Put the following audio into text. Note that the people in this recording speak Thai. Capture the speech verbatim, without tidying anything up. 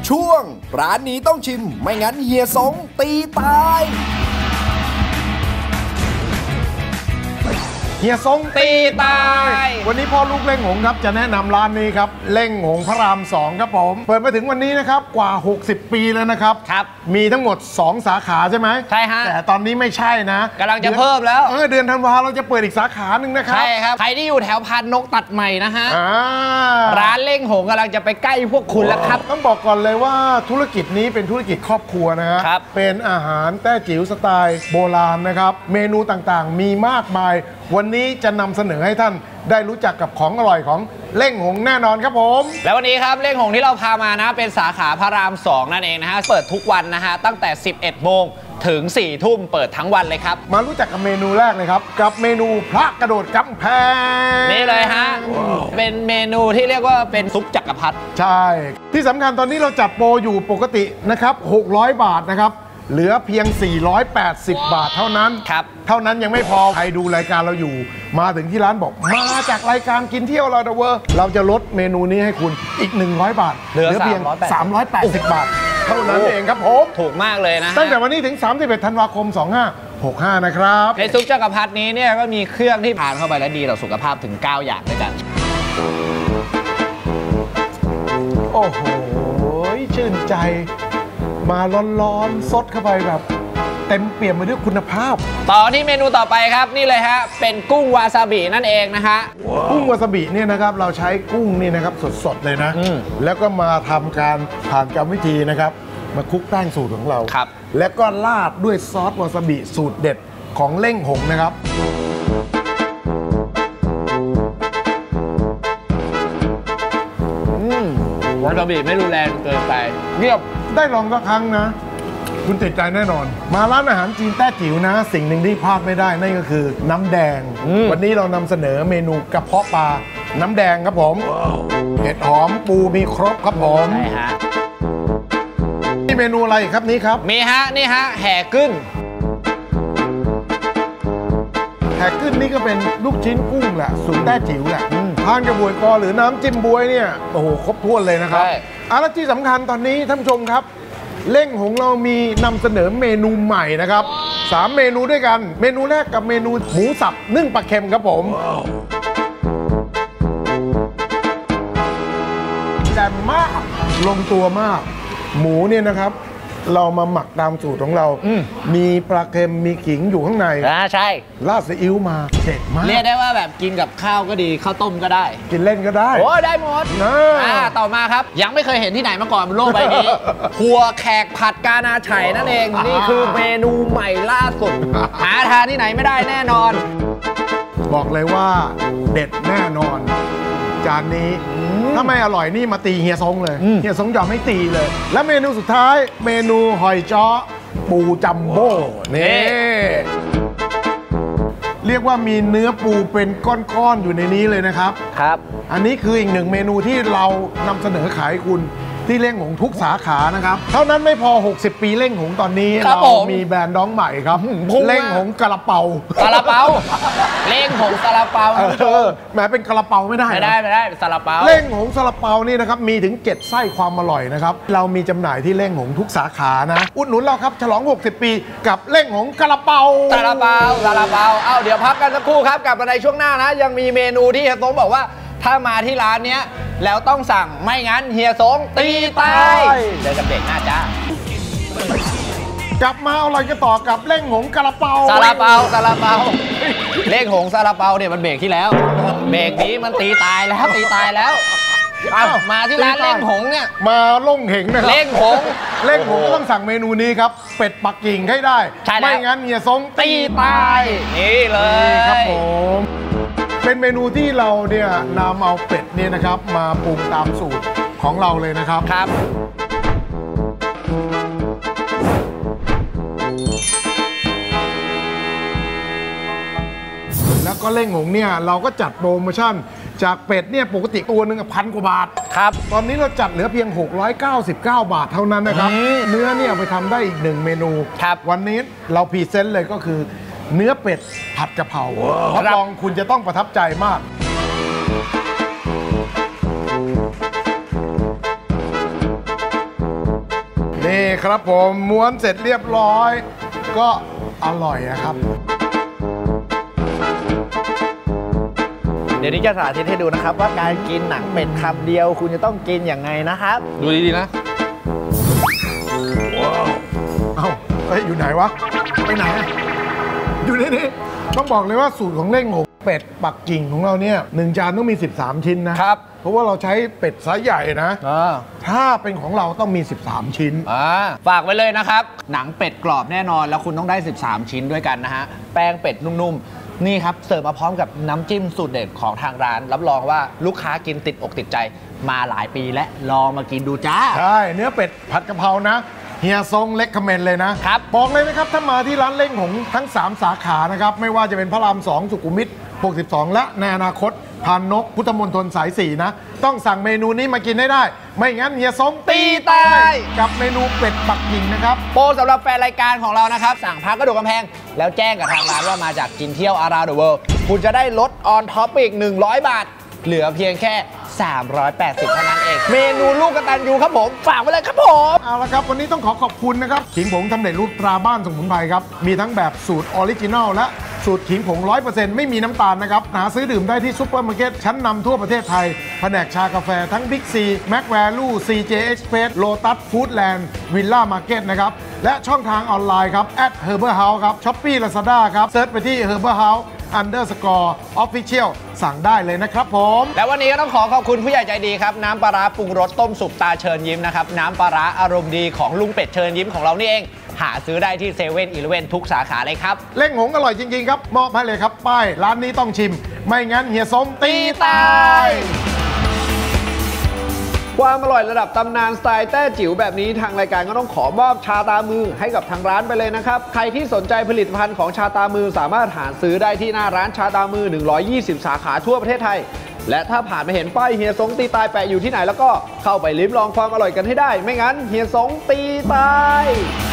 ช่วงร้านนี้ต้องชิมไม่งั้นเฮียสงตีตายเฮียสงตีตายวันนี้พ่อลูกเล่งหงครับจะแนะนำร้านนี้ครับเล่งหงพระรามสองครับผมเปิดมาถึงวันนี้นะครับกว่าหกสิบปีแล้วนะครับครับมีทั้งหมดสองสาขาใช่ไหมใช่ฮะแต่ตอนนี้ไม่ใช่นะกำลังจะเพิ่มแล้วเออเดือนธันวาเราจะเปิดอีกสาขาหนึ่งนะครับใช่ครับใครที่อยู่แถวพานนกตัดใหม่นะฮะร้านเล่งหงกำลังจะไปใกล้พวกคุณแล้วครับต้องบอกก่อนเลยว่าธุรกิจนี้เป็นธุรกิจครอบครัวนะฮะเป็นอาหารแต้จิ๋วสไตล์โบราณนะครับเมนูต่างๆมีมากมายวันนี้จะนำเสนอให้ท่านได้รู้จักกับของอร่อยของเล่งหงแน่นอนครับผมแล้ววันนี้ครับเล่งหงที่เราพามานะเป็นสาขาพระรามสองนั่นเองนะฮะเปิดทุกวันนะฮะตั้งแต่สิบเอ็ดโมงถึงสี่ทุ่มเปิดทั้งวันเลยครับมารู้จักกับเมนูแรกเลยครับกับเมนูพระกระโดดกำแพงนี่เลยฮะ wow. เป็นเมนูที่เรียกว่าเป็นซุปจักรพรรดิใช่ที่สำคัญตอนนี้เราจัดโปรอยู่ปกตินะครับหกร้อยบาทนะครับเหลือเพียงสี่ร้อยแปดสิบบาทเท่านั้นครับเท่านั้นยังไม่พอใครดูรายการเราอยู่มาถึงที่ร้านบอกมาจากรายการกินเที่ยวเราเดอะเวอร์เราจะลดเมนูนี้ให้คุณอีกหนึ่งร้อยบาทเหลือเพียงสามร้อยแปดสิบบาทเท่านั้นเองครับผมถูกมากเลยนะตั้งแต่วันนี้ถึงสามสิบเอ็ดธันวาคมสองพันห้าร้อยหกสิบห้านะครับในซุปจักรพรรดินี้เนี่ยก็มีเครื่องที่ทานเข้าไปแล้วดีต่อสุขภาพถึงเก้าอย่างด้วยกันโอ้โหชื่นใจมาร้อนๆซดเข้าไปแบบเต็มเปี่ยมไปด้วยคุณภาพต่อที่เมนูต่อไปครับนี่เลยฮะเป็นกุ้งวาซาบินั่นเองนะฮะ wow. กุ้งวาซาบิเนี่ยนะครับเราใช้กุ้งนี่นะครับสดๆเลยนะแล้วก็มาทำการผ่านกรรมวิธีนะครับมาคลุกแป้งสูตรของเราครับแล้วก็ราดด้วยซอสวาซาบิสูตรเด็ดของเล่งหงนะครับวาซาบิไม่รุนแรงเกินไปเงียบได้ลองสักครั้งนะคุณติดใจแน่นอนมาร้านอาหารจีนแต้จิ๋วนะสิ่งหนึ่งที่พลาดไม่ได้นั่นก็คือน้ำแดงวันนี้เรานำเสนอเมนูกระเพาะปลาน้ำแดงครับผมเห็ดหอมปูมีครบครับผมใช่ฮะนี่เมนูอะไรครับนี้ครับมีฮะนี่ฮะแห่กึ้นแห่กึ้นนี่ก็เป็นลูกชิ้นกุ้งแหละสูตรแต้จิ๋วแหละทานกับบวยกอหรือน้ำจิ้มบวยเนี่ยโอ้โหครบถ้วนเลยนะครับอ่ะแล้วที่สำคัญตอนนี้ท่านผู้ชมครับเล่งหงเรามีนำเสนอเมนูใหม่นะครับสามเมนูด้วยกันเมนูแรกกับเมนูหมูสับนึ่งปลาเค็มครับผมแจ่มมากลงตัวมากหมูเนี่ยนะครับเรามาหมักตามสูตรของเรามีปลาเค็มมีขิงอยู่ข้างในอ่าใช่ราดซีอิ๊วมาเด็ดมากเรียกได้ว่าแบบกินกับข้าวก็ดีข้าวต้มก็ได้กินเล่นก็ได้โอ้ได้หมดนะอ่าต่อมาครับยังไม่เคยเห็นที่ไหนมาก่อนบนโลกใบนี้ถั่วแขกผัดกานาไฉนั่นเองนี่คือเมนูใหม่ล่าสุดหาทานที่ไหนไม่ได้แน่นอนบอกเลยว่าเด็ดแน่นอนจานนี้ถ้าไม่อร่อยนี่มาตีเฮียซงเลยเฮียซงยอมไม่ตีเลยและเมนูสุดท้ายเมนูหอยจ้อปูจัมโบ้นี่เรียกว่ามีเนื้อปูเป็นก้อนๆอยู่ในนี้เลยนะครับครับอันนี้คืออีกหนึ่งเมนูที่เรานำเสนอขายคุณที่เล่งหงทุกสาขานะครับเท่านั้นไม่พอหกสิบปีเล่งหงตอนนี้เรามีแบรนด์น้องใหม่ครับเล่งหงกระเป๋ากระเป๋าเล่งหงกระเป๋าเออแม้เป็นกระเป๋าไม่ได้ไม่ได้ไม่ได้ซาลาเปาเล่งหงซาลาเปานี่นะครับมีถึงเจ็ดไส้ความอร่อยนะครับเรามีจำหน่ายที่เล่งหงทุกสาขานะอุดหนุนเราครับฉลองหกสิบปีกับเล่งหงกระเป๋าซาลาเปาซาลาเปาเอ้าเดี๋ยวพักกันสักครู่ครับกลับมาในช่วงหน้านะยังมีเมนูที่เฮียสงบอกว่าถ้ามาที่ร้านเนี้ยแล้วต้องสั่งไม่งั้นเฮียสงตีตายเจอกันเบรกหน้าจ้ากลับมาอะไรกันต่อกับเล่งหงกระเป๋าซาลาเปาซาลาเปาเล่งหงซาลาเปาเนี่ยมันเบรกที่แล้วเบรกนี้มันตีตายแล้วตีตายแล้วเอามาที่ร้านเล่งหงเนี่ยมาล่งเหงนะครับเล่งหงเล่งหงก็ต้องสั่งเมนูนี้ครับเป็ดปักกิ่งให้ได้ไม่งั้นเฮียสงตีตายนี่เลยครับผมเป็นเมนูที่เราเนี่ยนำเอาเป็ดเนี่ยนะครับมาปรุงตามสูตรของเราเลยนะครับครับแล้วก็เล่งหงเนี่ยเราก็จัดโปรโมชั่นจากเป็ดเนี่ยปกติตัวหนึ่งพันกว่าบาทครับตอนนี้เราจัดเหลือเพียงหกร้อยเก้าสิบเก้าบาทเท่านั้นนะครับเนื้อเนี่ยไปทำได้อีกหนึ่งเมนูครับวันนี้เราพรีเซนต์เลยก็คือเนื้อเป็ดผัดกะเพรารับรองคุณจะต้องประทับใจมากครับผมม้วนเสร็จเรียบร้อยก็อร่อยนะครับเดี๋ยวนี้จะสาธิตให้ดูนะครับว่าการกินหนังเป็ดคำเดียวคุณจะต้องกินอย่างไงนะครับดูดีๆนะว้าวเอ้าเฮ้ยอยู่ไหนวะไปไหนอยู่นี่นี่ต้องบอกเลยว่าสูตรของเล่งหงเป็ดปักกิ่งของเราเนี่ยหนึ่งจานต้องมีสิบสามชิ้นนะครับเพราะว่าเราใช้เป็ดไซส์ใหญ่นะถ้าเป็นของเราต้องมีสิบสามชิ้นฝากไว้เลยนะครับหนังเป็ดกรอบแน่นอนแล้วคุณต้องได้สิบสามชิ้นด้วยกันนะฮะแป้งเป็ดนุ่มๆนี่ครับเสิร์ฟมาพร้อมกับน้ำจิ้มสูตรเด็ดของทางร้านรับรองว่าลูกค้ากินติดอกติดใจมาหลายปีและลองมากินดูจ้าใช่เนื้อเป็ดผัดกะเพรานะเฮียทรงเล็กคอมเมนต์เลยนะครับบอกเลยนะครับถ้ามาที่ร้านเล่งหงทั้งสามสาขานะครับไม่ว่าจะเป็นพระรามสองสุขุมวิทหกสิบสองและในอนาคตพานนกพุทธมณฑลสายสี่นะต้องสั่งเมนูนี้มากินให้ได้ไม่งั้นเฮียทรงตีตายกับเมนูเป็ดปักกิ่งนะครับโปรสำหรับแฟนรายการของเรานะครับสั่งพักกระดูกกำแพงแล้วแจ้งกับทางร้านว่ามาจากกินเที่ยว Around the World คุณจะได้ลด on top อีกหนึ่งร้อยบาทเหลือเพียงแค่สามร้อยแปดสิบเท่านั้นเองเมนูลูกกตัญญูครับผมฝากไว้เลยครับผมเอาละครับวันนี้ต้องขอขอบคุณนะครับขิงผงทำเร็จรูปตราบ้านสมุนไพรครับมีทั้งแบบสูตรออริจินัลและสูตรขิงผง ร้อยเปอร์เซ็นต์ ไม่มีน้ำตาลนะครับหาซื้อดื่มได้ที่ซุปเปอร์มาร์เก็ตชั้นนำทั่วประเทศไทยแผนกชากาแฟทั้ง Big C, Mac Value, ซี เจ Express, Lotus Foodland, Villa Market นะครับและช่องทางออนไลน์ครับ at Herbal House ครับ Shopee Lazada ครับเซิร์ชไปที่ Herbal House underscore official สั่งได้เลยนะครับผมและวันนี้ก็ต้องขอขอบคุณผู้ใหญ่ใจดีครับน้ำปลาร้าปรุงรสต้มสุกตาเชิญยิ้มนะครับน้ำปลาร้าอารมณ์ดีของลุงเป็ดเชิญยิ้มของเรานี่เองหาซื้อได้ที่เซเว่นอีเลฟเว่นทุกสาขาเลยครับเล่งหงอร่อยจริงๆครับมอบให้เลยครับป้ายร้านนี้ต้องชิมไม่งั้นเฮียสมตีตายความอร่อยระดับตำนานสไตล์แต้จิ๋วแบบนี้ทางรายการก็ต้องขอมอบชาตามือให้กับทางร้านไปเลยนะครับใครที่สนใจผลิตภัณฑ์ของชาตามือสามารถหาซื้อได้ที่หน้าร้านชาตามือหนึ่งร้อยยี่สิบสาขาทั่วประเทศไทยและถ้าผ่านไปเห็นป้ายเฮียสงตีตายแปะอยู่ที่ไหนแล้วก็เข้าไปลิ้มลองความอร่อยกันให้ได้ไม่งั้นเฮียสงตีตาย